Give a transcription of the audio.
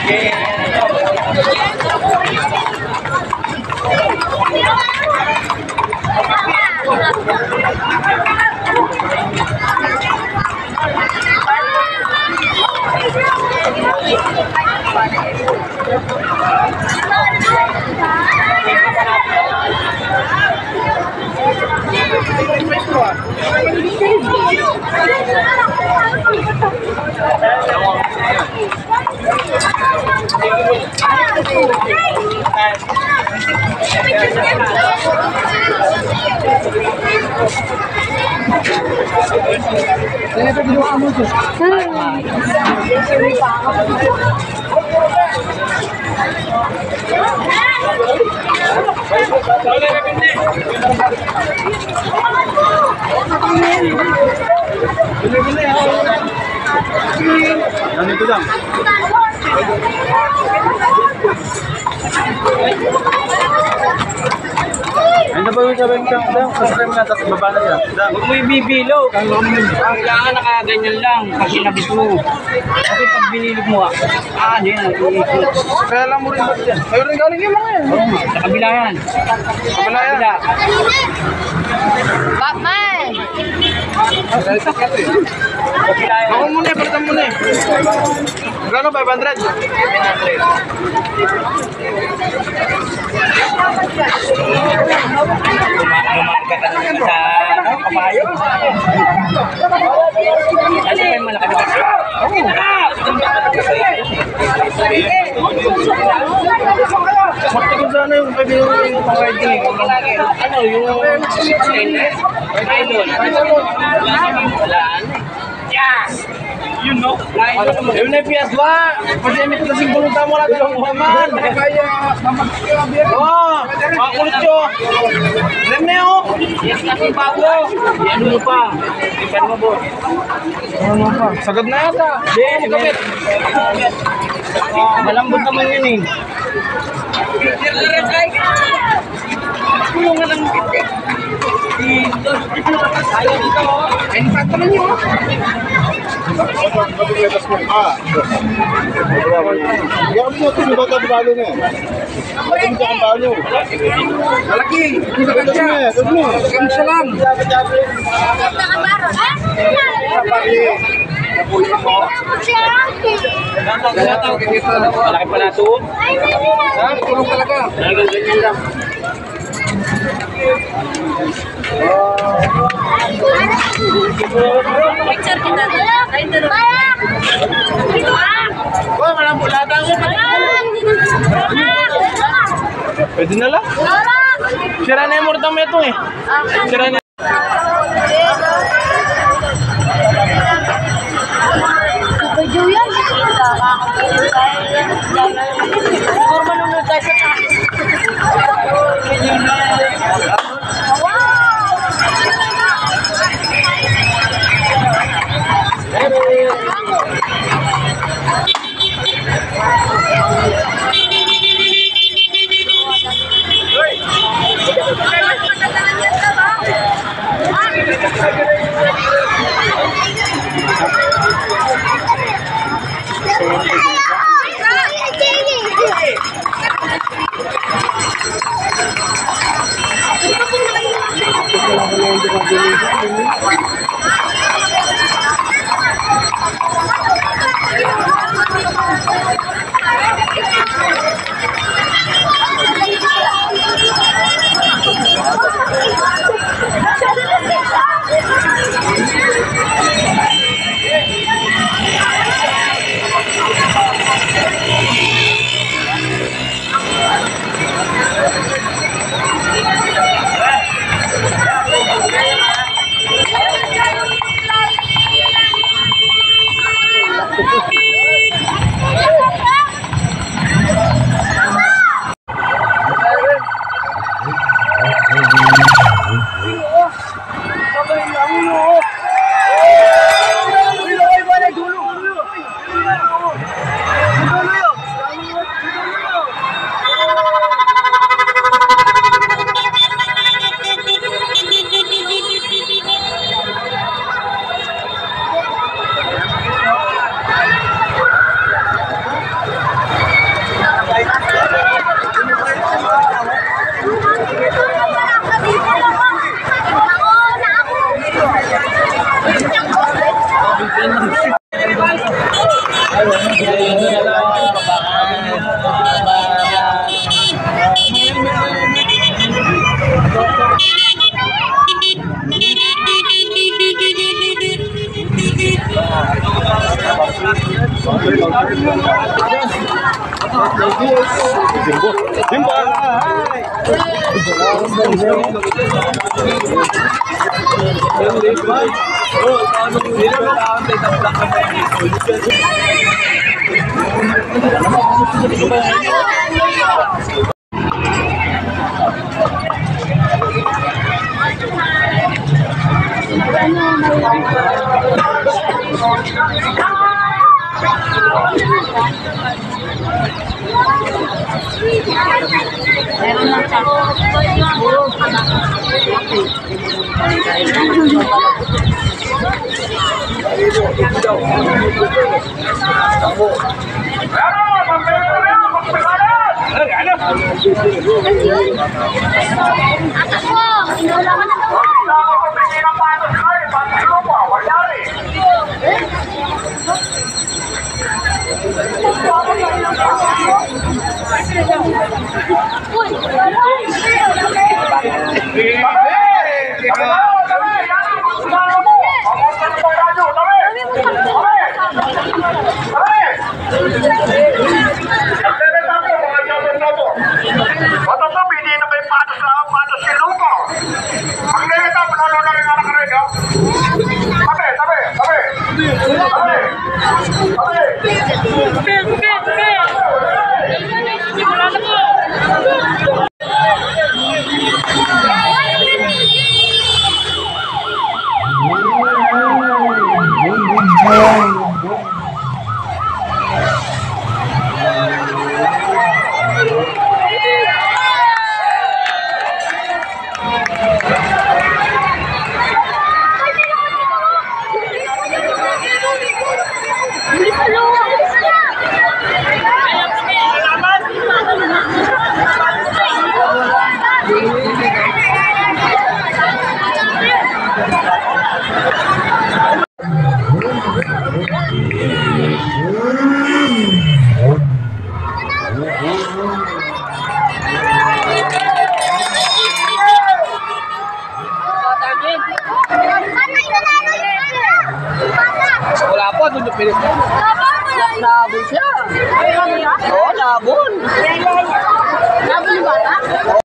Ganito lang. Ano ba yung sabihin ka? Kasama na, tapos baba na siya. Huwag mo ibibilog. Kailangan nakaganyan lang pag sinabit mo. Kasi pag binilog mo, ano yan, iikot. Kaya lang mo rin ba yan? Ayun rin galing yung mga yan. Oo nga, sa kabila yan. Sa kabila yan. Batman! Ako muna eh, palitan muna eh. Magkano? 500? 500. Lumarga ka naman sa kapayo. Ano pa yung malaki na? Sakti ko sana yung pagbilang yung pang-riding. Ano yung stainless? Nylon. Wala. Yes! You know? Yung na piyas ba? Pwede emit na singkulong tamo natin ang Muhammad. Kaya, oo, makulit yun. Rene o. Yes kasi bago. Ano mo pa? Ipan mo boss. Ano pa? Sagad na yata. Hindi, kapit. Malambot naman yun eh. Tulungan ng kitik. Ayaw dito. Ayun pa naman yun. Yan mo ito, yung bata balo na eh. Bakit mo ang balo? Malaki. Sagad mo. Sagad siya lang. Malaki pala ito. Ha? Tulong talaga. Ganyan lang. Picture kita. Kain dulu. Oh, malang bulata ko. Pwede na lang. Sira na yung murtang ito eh. Sira na. Video yan. Siguro manunod tayo sa Meron lang siya. Atas mo! Inulaman na daw! Wala po, doon yung pilit. Nabol siya. Oo, nabol.